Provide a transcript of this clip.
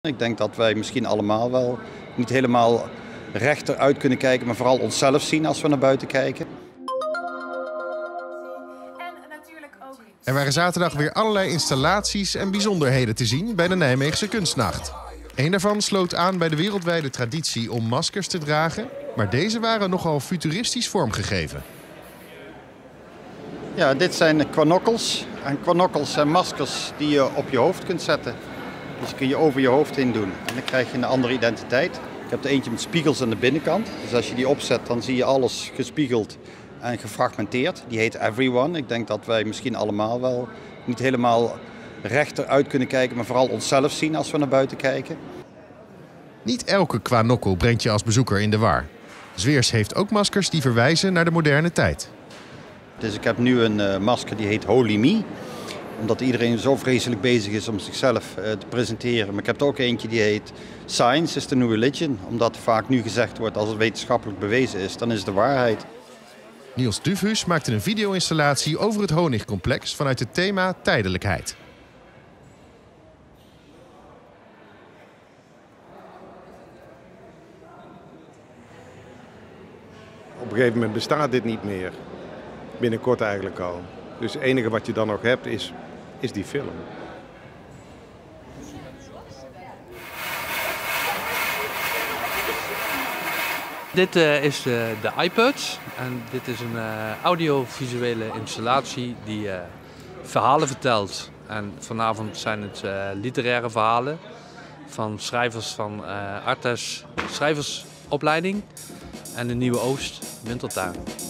Ik denk dat wij misschien allemaal wel niet helemaal rechteruit kunnen kijken, maar vooral onszelf zien als we naar buiten kijken. Er waren zaterdag weer allerlei installaties en bijzonderheden te zien bij de Nijmeegse Kunstnacht. Eén daarvan sloot aan bij de wereldwijde traditie om maskers te dragen, maar deze waren nogal futuristisch vormgegeven. Ja, dit zijn kwanokkels. En kwanokkels zijn maskers die je op je hoofd kunt zetten. Dus die kun je over je hoofd heen doen. En dan krijg je een andere identiteit. Ik heb er eentje met spiegels aan de binnenkant. Dus als je die opzet, dan zie je alles gespiegeld en gefragmenteerd. Die heet Everyone. Ik denk dat wij misschien allemaal wel niet helemaal rechteruit kunnen kijken, maar vooral onszelf zien als we naar buiten kijken. Niet elke kwanokkel brengt je als bezoeker in de war. Zweers heeft ook maskers die verwijzen naar de moderne tijd. Dus ik heb nu een masker die heet Holy Me. Omdat iedereen zo vreselijk bezig is om zichzelf te presenteren. Maar ik heb er ook eentje die heet Science is the New Religion. Omdat vaak nu gezegd wordt als het wetenschappelijk bewezen is, dan is het de waarheid. Niels Dufhus maakte een video-installatie over het Honigcomplex vanuit het thema tijdelijkheid. Op een gegeven moment bestaat dit niet meer. Binnenkort eigenlijk al. Dus het enige wat je dan nog hebt is die film. Dit is de iPods en dit is een audiovisuele installatie die verhalen vertelt. En vanavond zijn het literaire verhalen van schrijvers van Artes schrijversopleiding en de Nieuwe Oost Wintertuin.